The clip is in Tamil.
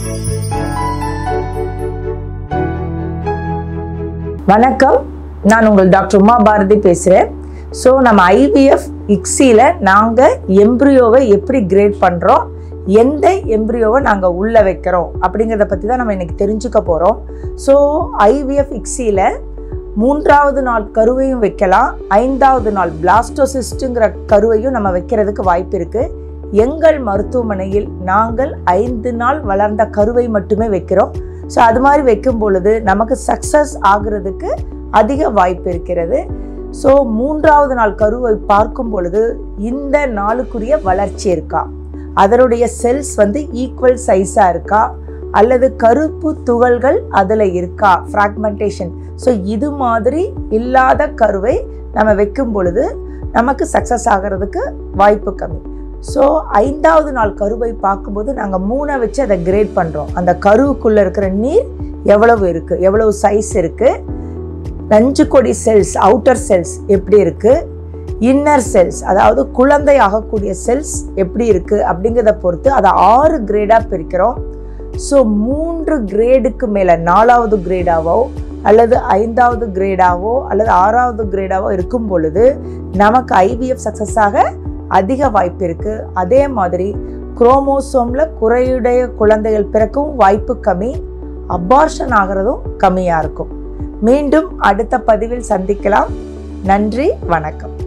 வணக்கம், நான் உங்கள் டாக்டர் உமாபாரதி பேசுகிறேன். ஸோ நம்ம IVF-ICSI-ல நாங்கள் எம்ப்ரியோவை எப்படி கிரேட் பண்ணுறோம், எந்த எம்ப்ரியோவை நாங்கள் உள்ளே வைக்கிறோம் அப்படிங்கிறத பற்றி தான் நம்ம இன்றைக்கி தெரிஞ்சுக்க போகிறோம். ஸோ IVF-ICSI-ல 3வது நாள் கருவையும் வைக்கலாம், 5வது நாள் பிளாஸ்டோசிஸ்ட்டுங்கிற கருவையும் நம்ம வைக்கிறதுக்கு வாய்ப்பு இருக்குது. எங்கள் மருத்துவமனையில் நாங்கள் 5 நாள் வளர்ந்த கருவை மட்டுமே வைக்கிறோம். ஸோ அது மாதிரி வைக்கும் பொழுது நமக்கு சக்ஸஸ் ஆகிறதுக்கு அதிக வாய்ப்பு இருக்கிறது. ஸோ 3வது நாள் கருவை பார்க்கும் பொழுது இந்த நாளுக்குரிய வளர்ச்சி இருக்கா, அதனுடைய செல்ஸ் ஈக்குவல் சைஸாக இருக்கா, அல்லது கருப்பு துகள்கள் அதில் இருக்கா, ஃப்ராக்மெண்டேஷன். ஸோ இது மாதிரி இல்லாத கருவை நம்ம வைக்கும் பொழுது நமக்கு சக்ஸஸ் ஆகிறதுக்கு வாய்ப்பு கம்மி. ஸோ 5வது நாள் கருவை பார்க்கும்போது நாங்கள் 3 வச்சு அதை கிரேட் பண்ணுறோம். அந்த கருவுக்குள்ளே இருக்கிற நீர் எவ்வளவு இருக்குது, எவ்வளவு சைஸ் இருக்குது, நஞ்சுக்கொடி செல்ஸ், அவுட்டர் செல்ஸ் எப்படி இருக்குது, இன்னர் செல்ஸ் அதாவது குழந்தை ஆகக்கூடிய செல்ஸ் எப்படி இருக்குது அப்படிங்கிறத பொறுத்து அதை 6 கிரேடாக பிரிக்கிறோம். ஸோ 3 கிரேடுக்கு மேலே 4வது கிரேடாவோ அல்லது 5வது கிரேடாவோ அல்லது 6வது கிரேடாவோ இருக்கும் பொழுது நமக்கு IVF சக்ஸஸ் ஆக அதிக வாய்ப்பு இருக்குது. அதே மாதிரி குரோமோசோமில் குறையுடைய குழந்தைகள் பிறக்கவும் வாய்ப்பு கம்மி, அபார்ஷன் ஆகிறதும் கம்மியாக இருக்கும். மீண்டும் அடுத்த பதிவில் சந்திக்கலாம். நன்றி, வணக்கம்.